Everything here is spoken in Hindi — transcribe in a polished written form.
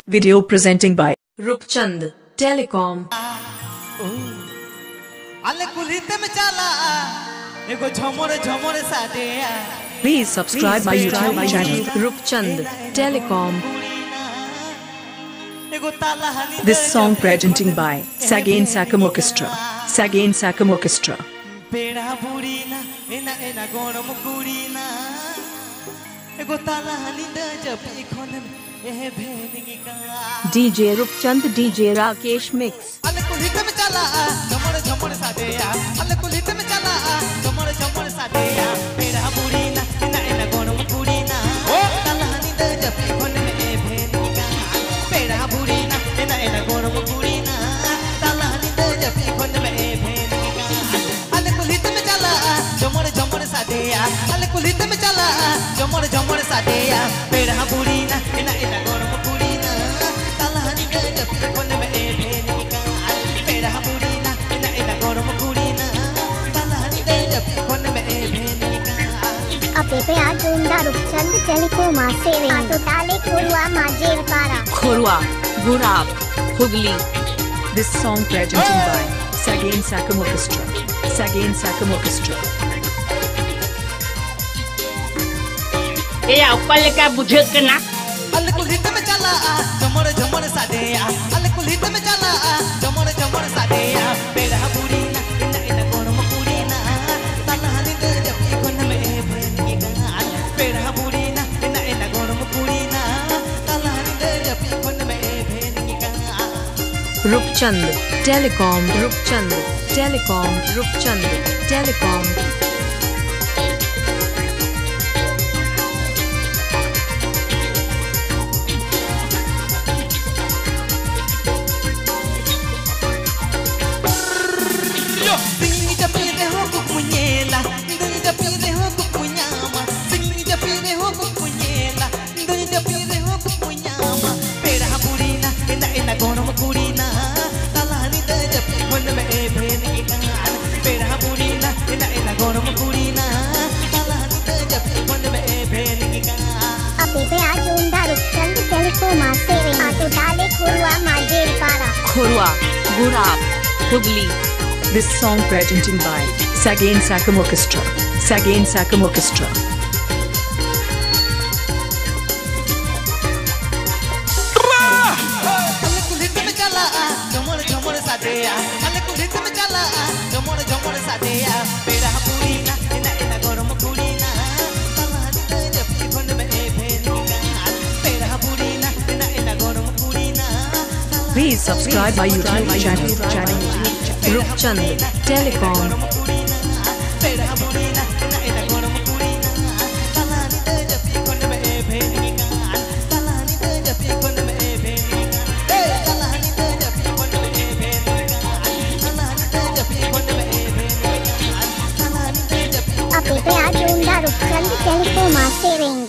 Video presenting by Rupchand Telecom. Please subscribe my YouTube channel Rupchand Telecom. This song presenting by Sagain Sakam Orchestra. Sagain Sakam Orchestra. DJ Rupchand DJ Rakesh Mix. Rupchand Telecom saving totale Khorwa Majerpara. Khorwa, Gurab, Hugli. This song presenting by Sagain Sakam Orchestra. Sagain Sakam Orchestra. ये ऊपर लेके बुझे के ना अल कुलित में चला झमर झमर सादे अल कुलित में चला झमर झमर सादे पेड़ा पूरी ना इन कोन पूरी ना तलहनी दे जपी कोन में भेनी का पेड़ा पूरी ना इन कोन पूरी ना तलहनी दे जपी कोन में भेनी का Rupchand Telecom. Rupchand Telecom. Rupchand Telecom. Rupchand Telecom saving totale Khorwa Majerpara. Khorwa, Gurab, Hugli. This song presenting by Sagain Sakam Orchestra. Sagain Sakam Orchestra. Please subscribe my YouTube channel Rupchand Telecom. Rupchand Telecom saving.